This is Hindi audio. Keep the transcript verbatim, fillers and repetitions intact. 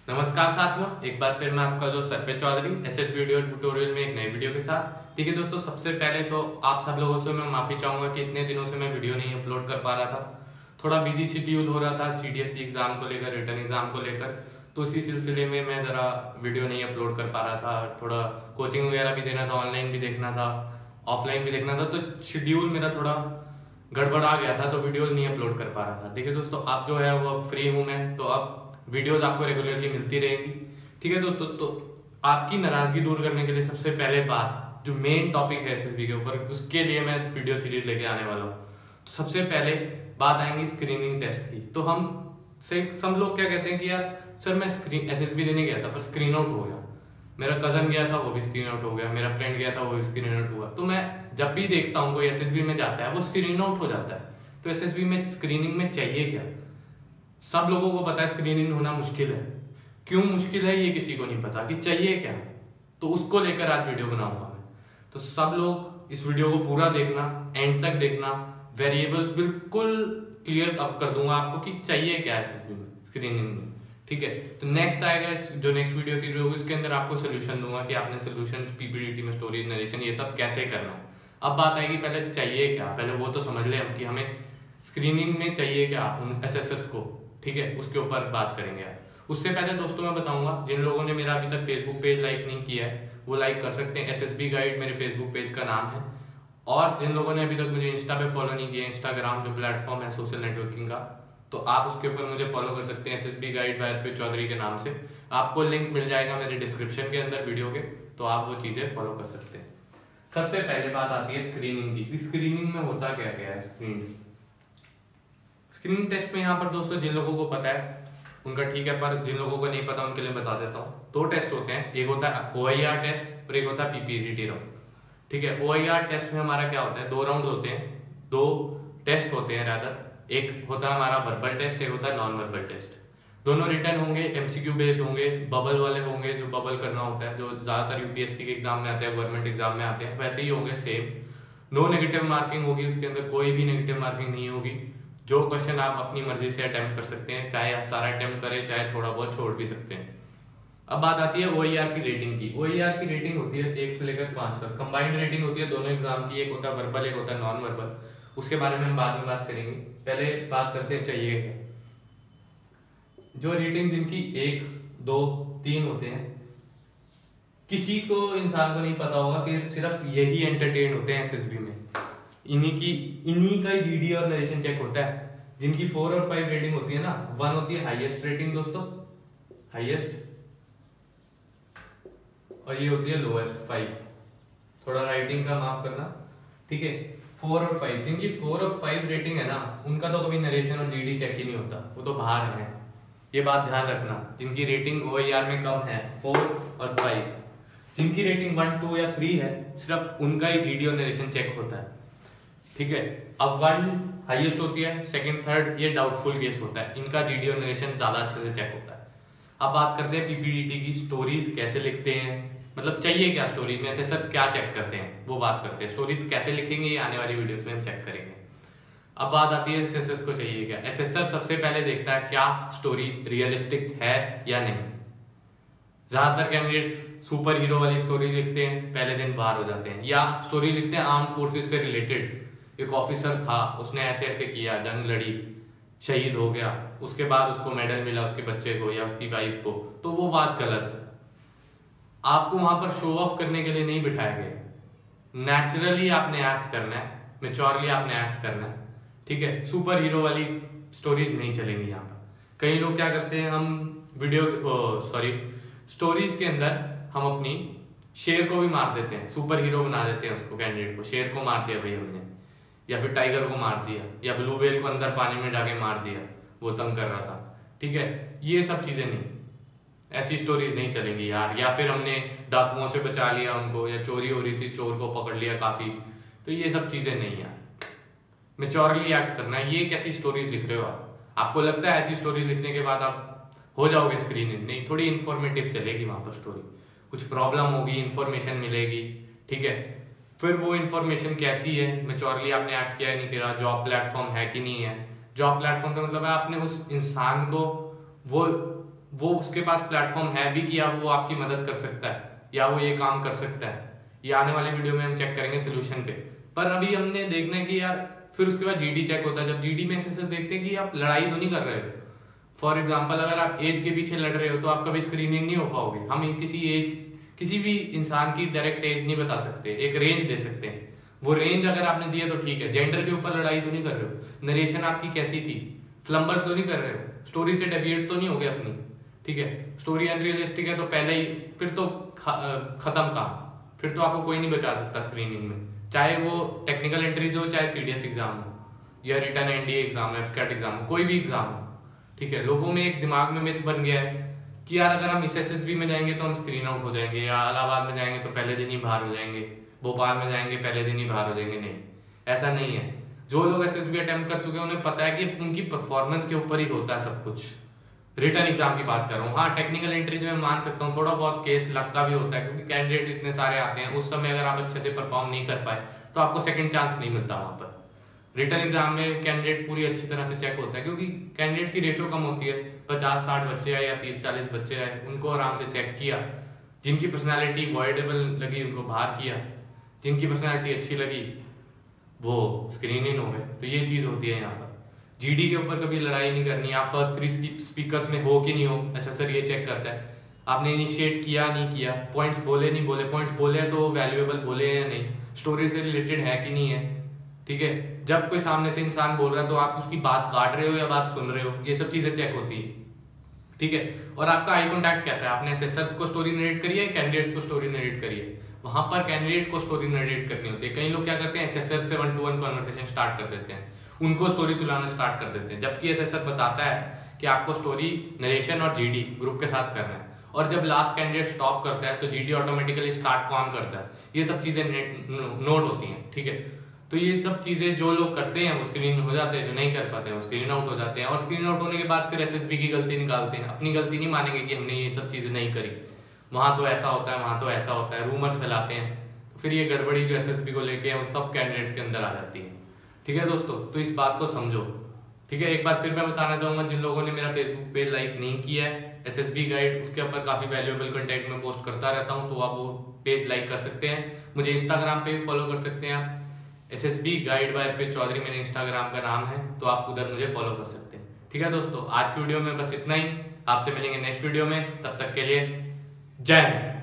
नमस्कार साथियों, एक बार फिर मैं आपका जो Sarpe Chaudhary SS video tutorial में एक नई वीडियो के साथ। ठीक है दोस्तों, सबसे पहले तो आप सब लोगों से मैं माफी चाहूंगा कि इतने दिनों से मैं वीडियो नहीं अपलोड कर पा रहा था। थोड़ा बिजी शेड्यूल हो रहा था टीडीएससी एग्जाम को लेकर, रिटर्न एग्जाम को लेकर, तो इसी सिलसिले में मैं जरा वीडियो नहीं अपलोड कर पा रहा था। थोड़ा कोचिंग वगैरह भी देना था, ऑनलाइन भी देखना था, ऑफलाइन भी देखना था, तो शेड्यूल मेरा थोड़ा गड़बड़ा गया था, तो वीडियोज नहीं अपलोड कर पा रहा था। ठीक है दोस्तों, अब जो है वो फ्री हूँ मैं, तो अब वीडियोज आपको रेगुलरली मिलती रहेंगी। ठीक है दोस्तों, तो आपकी नाराजगी दूर करने के लिए सबसे पहले बात, जो मेन टॉपिक है एसएसबी के ऊपर, उसके लिए मैं वीडियो सीरीज लेके आने वाला हूँ। तो सबसे पहले बात आएंगी स्क्रीनिंग टेस्ट की। तो हम से सब लोग क्या कहते हैं कि यार सर मैं स्क्रीन एसएसबी देने गया था पर स्क्रीन आउट हो गया, मेरा कजन गया था वो भी स्क्रीन आउट हो गया, मेरा फ्रेंड गया था वो भी स्क्रीन आउट हुआ। तो मैं जब भी देखता हूँ कोई एसएसबी में जाता है वो स्क्रीन आउट हो जाता है। तो एसएसबी में स्क्रीनिंग में चाहिए क्या? सब लोगों को पता है स्क्रीनिंग होना मुश्किल है। क्यों मुश्किल है ये किसी को नहीं पता कि चाहिए क्या, तो उसको लेकर आज वीडियो बनाऊंगा मैं। तो सब लोग इस वीडियो को पूरा देखना, एंड तक देखना, वेरिएबल्स बिल्कुल क्लियर अप कर दूंगा आपको कि चाहिए क्या है स्क्रीनिंग में। ठीक है, तो नेक्स्ट आएगा जो नेक्स्ट वीडियो सीरीज होगी उसके अंदर आपको सोल्यूशन दूंगा कि आपने सोल्यूशन पीपीडीटी में स्टोरेज नरेशन ये सब कैसे करना है। अब बात आएगी पहले चाहिए क्या, पहले वो तो समझ ले हम कि हमें स्क्रीनिंग में चाहिए क्या उन एसएसएस को। ठीक है, उसके ऊपर बात करेंगे आप। उससे पहले दोस्तों मैं बताऊंगा, जिन लोगों ने मेरा अभी तक फेसबुक पेज लाइक नहीं किया है वो लाइक कर सकते हैं। एसएसबी गाइड मेरे फेसबुक पेज का नाम है। और जिन लोगों ने अभी तक मुझे इंस्टा पे फॉलो नहीं किया, इंस्टाग्राम जो प्लेटफॉर्म है सोशल नेटवर्किंग का, तो आप उसके ऊपर मुझे फॉलो कर सकते हैं SSB guide by Sarpe Chaudhary के नाम से। आपको लिंक मिल जाएगा मेरे डिस्क्रिप्शन के अंदर वीडियो के, तो आप वो चीजें फॉलो कर सकते हैं। सबसे पहले बात आती है स्क्रीनिंग की। स्क्रीनिंग में होता क्या क्या है? स्क्रीनिंग स्क्रीनिंग टेस्ट में यहाँ पर दोस्तों जिन लोगों को पता है उनका ठीक है, पर जिन लोगों को नहीं पता उनके लिए बता देता हूँ। दो टेस्ट होते हैं, एक होता है ओआईआर टेस्ट और एक होता है पीपीडीटी राउंड। ठीक है, ओआईआर टेस्ट में हमारा क्या होता है, दो राउंड होते हैं, दो टेस्ट होते हैं रादर। एक होता है हमारा वर्बल टेस्ट, एक होता है नॉन वर्बल टेस्ट। दोनों रिटर्न होंगे, एमसीक्यू बेस्ड होंगे, बबल वाले होंगे, जो बबल करना होता है, जो ज्यादातर यूपीएससी के एग्जाम में आते हैं, गवर्नमेंट एग्जाम में आते हैं, वैसे ही होंगे सेम। नो नेगेटिव मार्किंग होगी, उसके अंदर कोई भी नेगेटिव मार्किंग नहीं होगी। जो क्वेश्चन आप अपनी मर्जी से अटेम्प्ट कर सकते हैं, चाहे आप सारा अटेम्प्ट करें, चाहे थोड़ा बहुत छोड़ भी सकते हैं। अब बात आती है ओईआर की रेटिंग की। ओईआर की रेटिंग होती है एक से लेकर पांच तक, कंबाइंड रेटिंग होती है दोनों एग्जाम की, एक होता है वर्बल, एक होता है नॉन वर्बल। उसके बारे में हम बाद में बात करेंगे, पहले बात करते हैं चाहिए क्या। जो रेटिंग जिनकी एक, दो, तीन होते हैं, किसी को इंसान को नहीं पता होगा कि सिर्फ यही एंटरटेन होते हैं एसएसबी में। इन्हीं की इन्हीं का ही जीडी और नरेशन चेक होता है। जिनकी फोर और फाइव रेटिंग होती है ना, वन होती है हाईएस्ट रेटिंग दोस्तों, हाईएस्ट, और ये होती है लोएस्ट फाइव। थोड़ा राइटिंग का माफ करना। ठीक है, फोर और फाइव, जिनकी फोर और फाइव रेटिंग है ना, उनका तो कभी नरेशन और जीडी चेक ही नहीं होता, वो तो बाहर है। ये बात ध्यान रखना, जिनकी रेटिंग ओईआर में कम है, फोर और फाइव, जिनकी रेटिंग वन, टू या थ्री है, सिर्फ उनका ही जीडी और नरेशन चेक होता है। ठीक है, अब वन हाईएस्ट होती है, सेकंड थर्ड ये डाउटफुल केस होता है, इनका जीडी और नरेशन ज्यादा अच्छे से चेक होता है। अब बात करते हैं पीपीडीटी की। स्टोरीज कैसे लिखते हैं, मतलब चाहिए क्या स्टोरीज में, एसएसआर क्या चेक करते हैं, वो बात करते हैं। स्टोरीज कैसे लिखेंगे ये आने वाली वीडियोस में हम चेक करेंगे। अब बात आती है एसएसआर को चाहिए क्या। एसएसआर सबसे पहले देखता है क्या स्टोरी रियलिस्टिक है या नहीं। ज्यादातर कैंडिडेट्स सुपर हीरो वाली स्टोरी लिखते हैं, पहले दिन बाहर हो जाते हैं, या स्टोरी लिखते हैं आर्म फोर्सेस से रिलेटेड, एक ऑफिसर था उसने ऐसे ऐसे किया, जंग लड़ी, शहीद हो गया, उसके बाद उसको मेडल मिला उसके बच्चे को या उसकी वाइफ को, तो वो बात गलत है। आपको वहां पर शो ऑफ करने के लिए नहीं बिठाया गया, नेचुरली आपने एक्ट करना है, मेच्योरली आपने एक्ट करना है। ठीक है, सुपर हीरो वाली स्टोरीज नहीं चलेंगी यहाँ पर। कई लोग क्या करते हैं, हम वीडियो सॉरी स्टोरीज के अंदर हम अपनी शेर को भी मार देते हैं, सुपर हीरो बना देते हैं उसको, कैंडिडेट को, शेर को मार दिया भाई हमने, या फिर टाइगर को मार दिया, या ब्लू व्हेल को अंदर पानी में जाके मार दिया, वो तंग कर रहा था। ठीक है, ये सब चीजें नहीं, ऐसी स्टोरीज नहीं चलेंगी यार। या फिर हमने डाकुओं से बचा लिया उनको, या चोरी हो रही थी चोर को पकड़ लिया काफी, तो ये सब चीजें नहीं यार। मेच्योरली एक्ट करना है। ये कैसी स्टोरीज लिख रहे हो आप? आपको लगता है ऐसी स्टोरीज लिखने के बाद आप हो जाओगे स्क्रीनिंग? नहीं, थोड़ी इन्फॉर्मेटिव चलेगी वहां पर स्टोरी, कुछ प्रॉब्लम होगी, इन्फॉर्मेशन मिलेगी। ठीक है, फिर वो इन्फॉर्मेशन कैसी है, मेच्योरली आपने एक्ट किया नहीं किया, जॉब प्लेटफॉर्म है कि नहीं है। जॉब प्लेटफॉर्म का मतलब है आपने उस इंसान को वो वो उसके पास प्लेटफॉर्म है भी कि अब वो आपकी मदद कर सकता है या वो ये काम कर सकता है। ये आने वाली वीडियो में हम चेक करेंगे सोल्यूशन पे। पर अभी हमने देखना है कि यार फिर उसके बाद जीडी चेक होता है। जब जीडी में एसएसएस देखते हैं कि आप लड़ाई तो नहीं कर रहे हो। फॉर एग्जाम्पल अगर आप एज के पीछे लड़ रहे हो तो आप कभी स्क्रीनिंग नहीं हो पाओगे। हम किसी एज किसी भी इंसान की डायरेक्ट एज नहीं बता सकते, एक रेंज दे सकते हैं। वो रेंज अगर आपने दिया तो ठीक है। जेंडर के ऊपर लड़ाई तो नहीं कर रहे हो। नरेशन आपकी कैसी थी, फ्लम्बर तो नहीं कर रहे हो, स्टोरी से डेविएट तो नहीं हो गया अपनी, ठीक है। स्टोरी अनरियलिस्टिक है तो पहले ही फिर तो खत्म काम, फिर तो आपको कोई नहीं बचा सकता स्क्रीनिंग में, चाहे वो टेक्निकल एंट्रीज हो, चाहे सीडीएस एग्जाम हो या written NDA exam, AFCAT exam हो, कोई भी एग्जाम हो, ठीक है। लोगों में एक दिमाग में मिथ बन गया है कि यार अगर हम इस एसएसबी में जाएंगे तो हम स्क्रीन आउट हो जाएंगे, या इलाहाबाद में जाएंगे तो पहले दिन ही बाहर हो जाएंगे, भोपाल में जाएंगे पहले दिन ही बाहर हो जाएंगे। नहीं, ऐसा नहीं है। जो लोग एसएसबी अटेम्प्ट कर चुके हैं उन्हें पता है कि उनकी परफॉर्मेंस के ऊपर ही होता है सब कुछ। रिटर्न एग्जाम की बात कर रहा हूँ। हाँ, टेक्निकल एंट्री में मान सकता हूँ थोड़ा बहुत केस लक का भी होता है, क्योंकि कैंडिडेट इतने सारे आते हैं। उस समय अगर आप अच्छे से परफॉर्म नहीं कर पाए तो आपको सेकंड चांस नहीं मिलता वहां पर। रिटर्न एग्जाम में कैंडिडेट पूरी अच्छी तरह से चेक होता है, क्योंकि कैंडिडेट की रेशो कम होती है। पचास साठ बच्चे आए या तीस चालीस बच्चे आए, उनको आराम से चेक किया। जिनकी पर्सनैलिटी वॉइडेबल लगी उनको बाहर किया, जिनकी पर्सनैलिटी अच्छी लगी वो स्क्रीनिंग हो गए। तो ये चीज होती है यहाँ पर। जीडी के ऊपर कभी लड़ाई नहीं करनी। आप फर्स्ट थ्री स्पीकर्स में हो कि नहीं हो, एसेसर ये चेक करता है। आपने इनिशिएट किया नहीं किया, पॉइंट्स बोले नहीं बोले, पॉइंट्स बोले तो वैल्यूएबल बोले हैं या नहीं, स्टोरी से रिलेटेड है कि नहीं है, ठीक है। जब कोई सामने से इंसान बोल रहा है तो आप उसकी बात काट रहे हो या बात सुन रहे हो, ये सब चीजें चेक होती है, ठीक है। और आपका आई कॉन्टैक्ट कैसा है, आपने एसेसर्स को स्टोरी नरेट करी है, कैंडिडेट्स को स्टोरी नरेट करी है। वहां पर कैंडिडेट को स्टोरी नरेट करनी होती है। कई लोग क्या करते हैं, एसेसर से one to one conversation start कर देते हैं, उनको स्टोरी सुनाना स्टार्ट कर देते हैं, जबकि एसेसर बताता है कि आपको स्टोरी नरेशन और जीडी ग्रुप के साथ करना है। और जब लास्ट कैंडिडेट स्टॉप करता है तो जीडी ऑटोमेटिकली स्टार्ट कौन करता है, ये सब चीजें नोट होती हैं, ठीक है। तो ये सब चीजें जो लोग करते हैं वो स्क्रीन हो जाते हैं, जो नहीं कर पाते हैं वो स्क्रीन आउट हो जाते हैं। और स्क्रीन आउट होने के बाद फिर एसएसबी की गलती निकालते हैं, अपनी गलती नहीं मानेंगे कि हमने ये सब चीजें नहीं करी, वहां तो ऐसा होता है, वहां तो ऐसा होता है, रूमर्स फैलाते हैं। तो फिर ये गड़बड़ी जो एसएसबी को लेके है वो सब कैंडिडेट्स के अंदर आ जाती है, ठीक है दोस्तों। तो इस बात को समझो, ठीक है। एक बार फिर मैं बताना चाहूंगा, जिन लोगों ने मेरा फेसबुक पेज लाइक नहीं किया है, एसएसबी गाइड, उसके ऊपर काफी वैल्यूएबल कंटेंट में पोस्ट करता रहता हूं, तो आप वो पेज लाइक कर सकते हैं। मुझे इंस्टाग्राम पे भी फॉलो कर सकते हैं आप, एसएसबी गाइड बाय पे चौधरी मेरे इंस्टाग्राम का नाम है, तो आप उधर मुझे फॉलो कर सकते हैं, ठीक है दोस्तों। आज की वीडियो में बस इतना ही, आपसे मिलेंगे नेक्स्ट वीडियो में, तब तक के लिए जय हिंद।